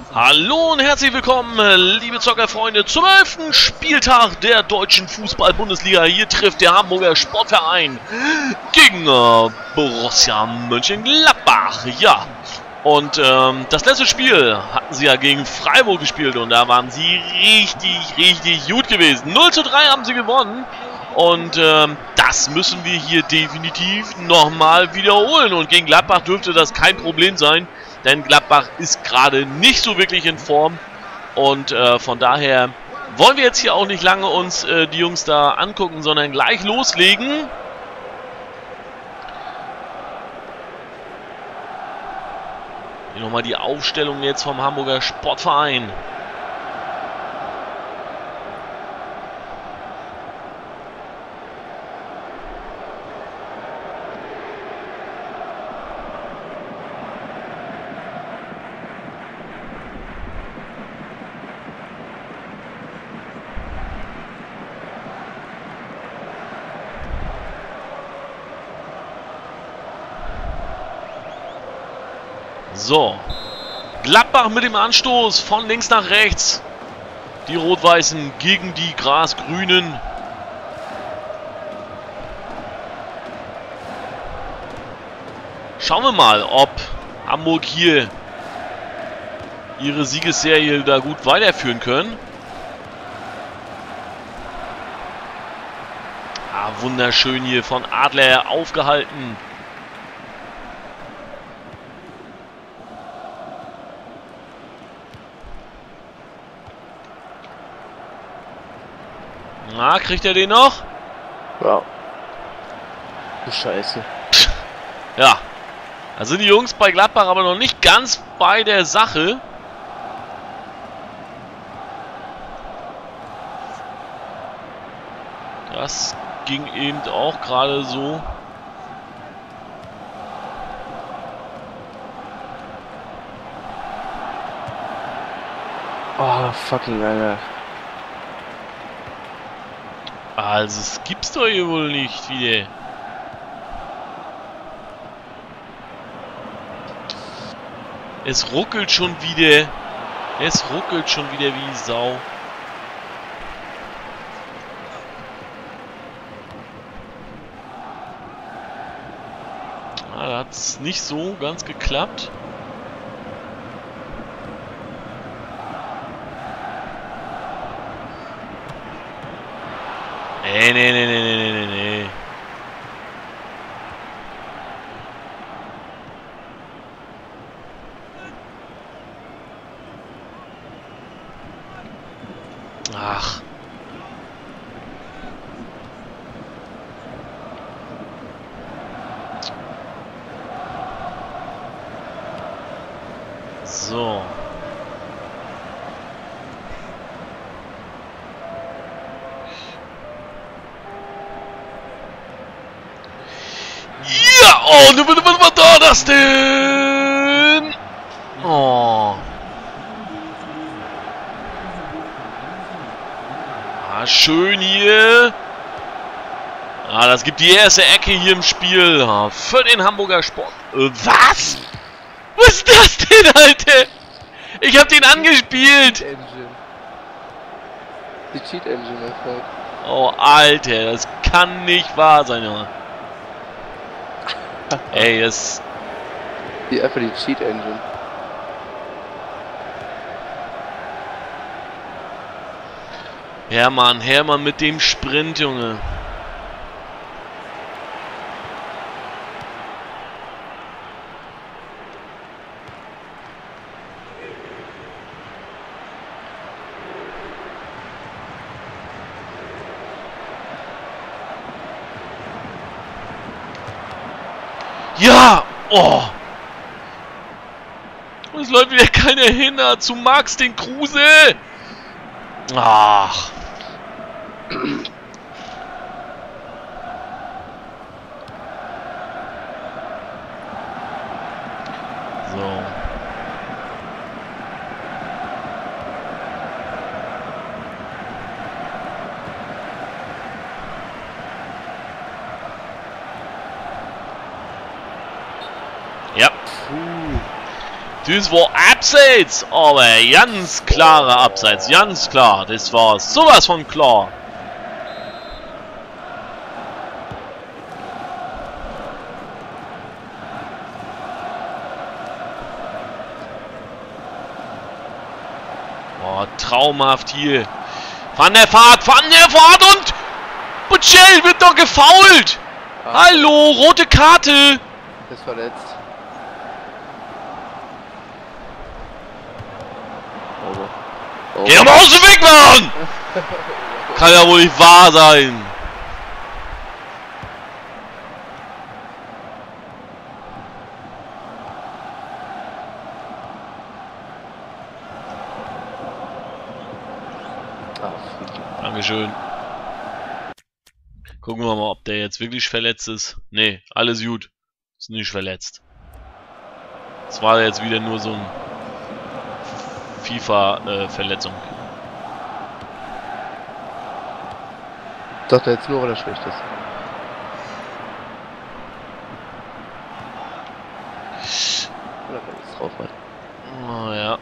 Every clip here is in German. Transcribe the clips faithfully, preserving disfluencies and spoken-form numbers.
Hallo und herzlich willkommen, liebe Zockerfreunde, zum elften Spieltag der deutschen Fußball-Bundesliga. Hier trifft der Hamburger Sportverein gegen äh, Borussia Mönchengladbach. Ja, und ähm, das letzte Spiel hatten sie ja gegen Freiburg gespielt und da waren sie richtig, richtig gut gewesen. null zu drei haben sie gewonnen und ähm, das müssen wir hier definitiv nochmal wiederholen. Und gegen Gladbach dürfte das kein Problem sein. Denn Gladbach ist gerade nicht so wirklich in Form. Und äh, von daher wollen wir jetzt hier auch nicht lange uns äh, die Jungs da angucken, sondern gleich loslegen. Hier nochmal die Aufstellung jetzt vom Hamburger Sportverein. So, Gladbach mit dem Anstoß von links nach rechts. Die Rot-Weißen gegen die Gras-Grünen. Schauen wir mal, ob Hamburg hier ihre Siegesserie da gut weiterführen können. Ah, wunderschön hier von Adler aufgehalten. Na, kriegt er den noch? Ja. Du Scheiße. Ja. Da sind die Jungs bei Gladbach aber noch nicht ganz bei der Sache. Das ging eben auch gerade so. Oh, fucking Alter. Also, es gibt's doch hier wohl nicht wieder. Es ruckelt schon wieder. Es ruckelt schon wieder wie Sau. Ah, da hat's nicht so ganz geklappt. Nee, nee, nee, nee, nee, nee, nee. Ach. So. Ja, oh, was war da das denn? Oh. Ah, schön hier. Ah, das gibt die erste Ecke hier im Spiel. Ah, für den Hamburger Sport. Äh, was? Was ist das denn, Alter? Ich hab den angespielt. Cheat Engine. Die Cheat Engine erfolgt. Oh, Alter, das kann nicht wahr sein, Junge. Ey, das... Die einfach die Cheat Engine. Hermann, Hermann mit dem Sprint, Junge. Ja! Oh! Und es läuft wieder keiner hin zu Max, den Kruse! Ach! So. Ja. Puh. Das war Abseits, aber ganz klare Abseits, ganz klar. Das war sowas von klar. Oh, traumhaft hier. Van der Vaart, Van der Vaart und Buchel wird doch gefoult. Ah. Hallo, rote Karte. Ist verletzt. Oh. Geh doch mal aus dem Weg, Mann! Kann ja wohl nicht wahr sein. Dankeschön. Gucken wir mal, ob der jetzt wirklich verletzt ist. Nee, alles gut. Ist nicht verletzt. Das war jetzt wieder nur so ein FIFA-Verletzung. Äh, Sagt er jetzt nur, weil er schlecht ist? Oder wenn es drauf hat. Oh ja.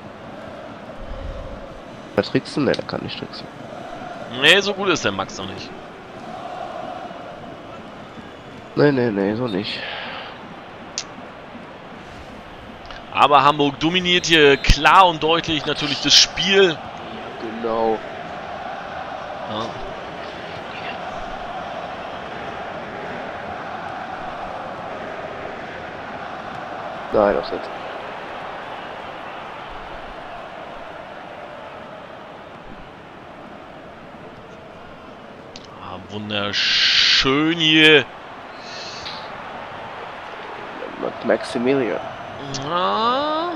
Kann er tricksen? Ne, er kann nicht tricksen. Nee, so gut ist der Max noch nicht. Nee, nee, nee, so nicht. Aber Hamburg dominiert hier klar und deutlich natürlich das Spiel. Genau. Ja. Nein, aufsetzen. Ah, wunderschön hier. Maximilian. Ah.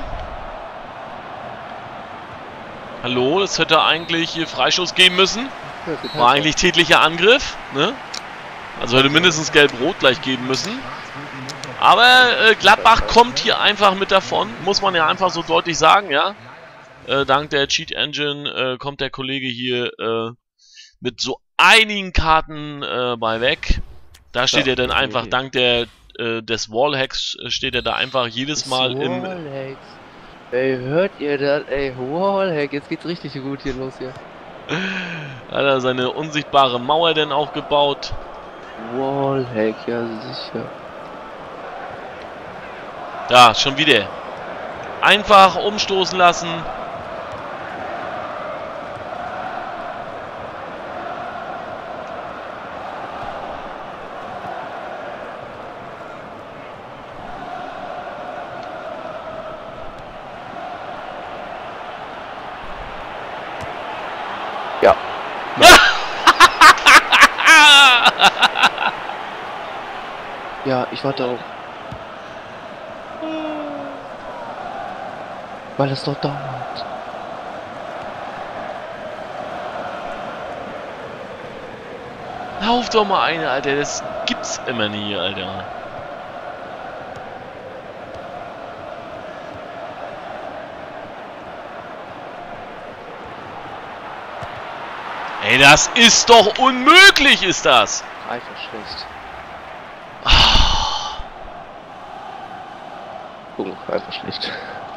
Hallo, das hätte eigentlich hier Freischuss geben müssen. War eigentlich tätlicher Angriff, ne? Also hätte mindestens gelb-rot gleich geben müssen. Aber äh, Gladbach kommt hier einfach mit davon, muss man ja einfach so deutlich sagen, ja. Äh, dank der Cheat Engine äh, kommt der Kollege hier äh, mit so einigen Karten äh, bei weg. Da steht ja, er dann einfach, dank der äh, des Wallhacks steht er da einfach jedes Mal im... Wallhacks. Ey, hört ihr das? Ey, Wallhack, jetzt geht's richtig gut hier los hier. Hat er seine unsichtbare Mauer denn auch gebaut? Wallhack, ja sicher. Da, schon wieder. Einfach umstoßen lassen. Ja. Ja, ich warte auch. Weil es doch dauert. Lauf doch mal eine, Alter. Das gibt's immer nie, Alter. Ey, das ist doch unmöglich, ist das. Einfach schlecht. Ah. Guck, einfach schlecht.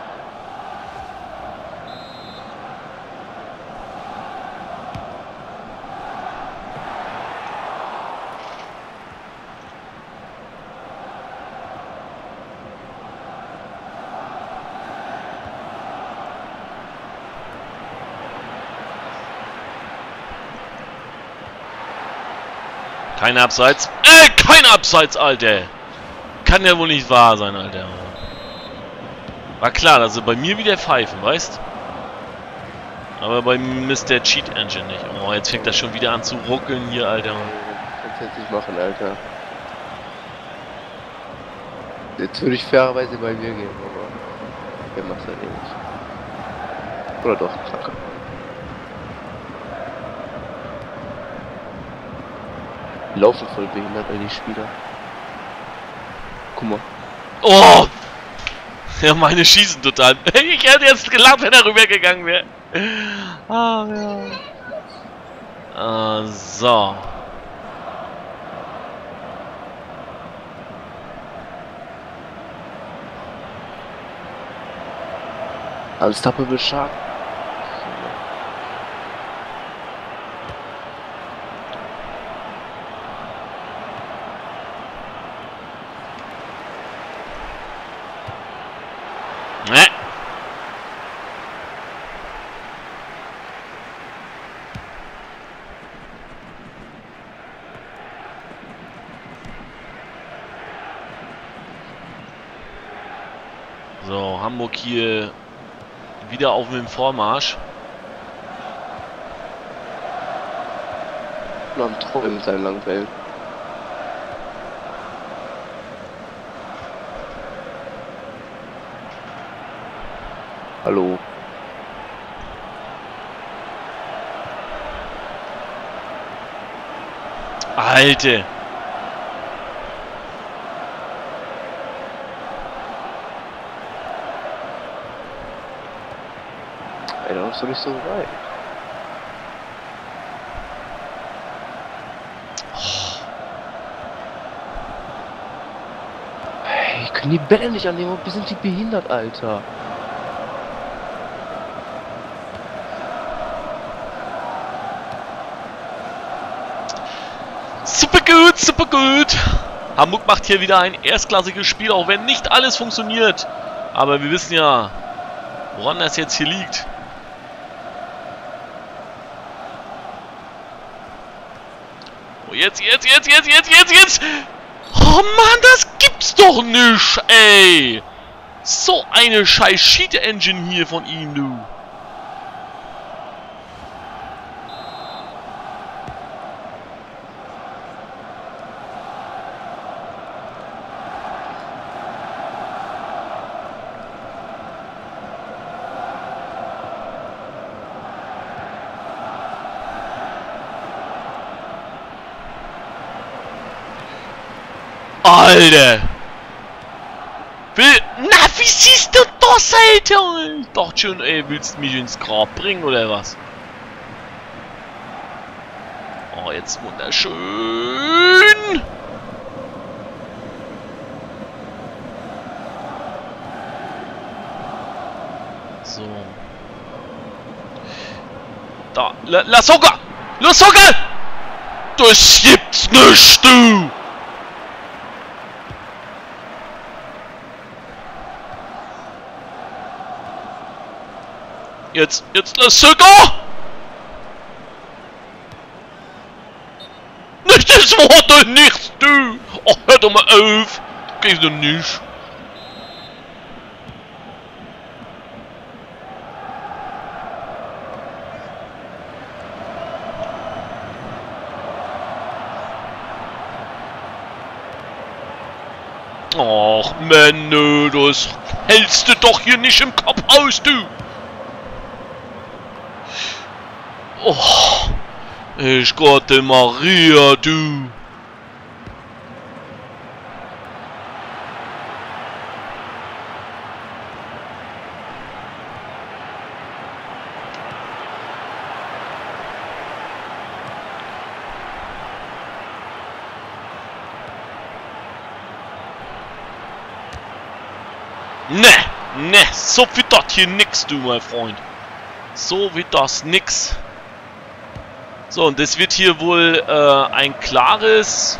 Kein Abseits. Äh, kein Abseits, Alter. Kann ja wohl nicht wahr sein, Alter. War klar, dass sie bei mir wieder pfeifen, weißt? Aber bei Mister Cheat Engine nicht. Oh, jetzt fängt das schon wieder an zu ruckeln hier, Alter. Kannst du jetzt nicht machen, Alter. Jetzt würde ich fairerweise bei mir gehen, aber der macht halt eh nicht. Oder doch, Kacke. Die laufen voll behindert, all die Spieler. Guck mal. Oh! Ja, meine schießen total. Ich hätte jetzt gelacht, wenn er rübergegangen wäre. Ah, ja. Äh, so. Unstoppable Shark. Ne. So, Hamburg hier wieder auf dem Vormarsch. Noch am Träumen mit seinen langen Bällen. Hallo. Alter. Ey, da bist du nicht so weit. Hey, können die Bälle nicht annehmen? Wir sind die behindert, Alter. Super gut, super gut. Hamburg macht hier wieder ein erstklassiges Spiel, auch wenn nicht alles funktioniert. Aber wir wissen ja, woran das jetzt hier liegt. Oh, jetzt, jetzt, jetzt, jetzt, jetzt, jetzt, jetzt. Oh Mann, das gibt's doch nicht, ey. So eine scheiß Cheat Engine hier von ihm, du. Alter! Will, na, wie siehst du das, Alter? Ich dachte schon, ey, willst du mich ins Grab bringen, oder was? Oh, jetzt wunderschön! So. Da, La, La Soga! La Soga! Das gibt's nicht, du! Jetzt, jetzt lass sogar! Nicht das Wort doch nichts, du! Oh, hör doch mal auf! Du gehst doch nicht! Ach, Mann, das hältst du doch hier nicht im Kopf aus, du! Oh, ich Gott, Maria, du. Ne, ne, so wie das hier nix, du, mein Freund. So wie das nix. So, und das wird hier wohl äh, ein klares...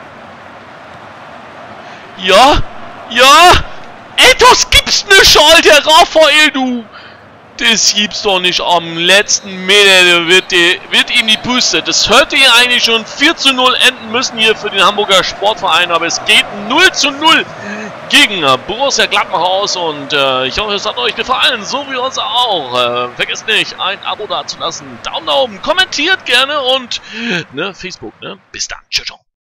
Ja, ja, ey, das gibt's nicht, Alter, Raphael, du. Das gibt's doch nicht. Am letzten Meter wird, die, wird ihm die Puste. Das hörte hier eigentlich schon vier zu null enden müssen hier für den Hamburger Sportverein, aber es geht null zu null gegen Borussia Gladbach aus und äh, ich hoffe, es hat euch gefallen, so wie uns auch. Äh, vergesst nicht, ein Abo dazulassen, Daumen nach oben, kommentiert gerne und ne, Facebook, ne? Bis dann, ciao, ciao.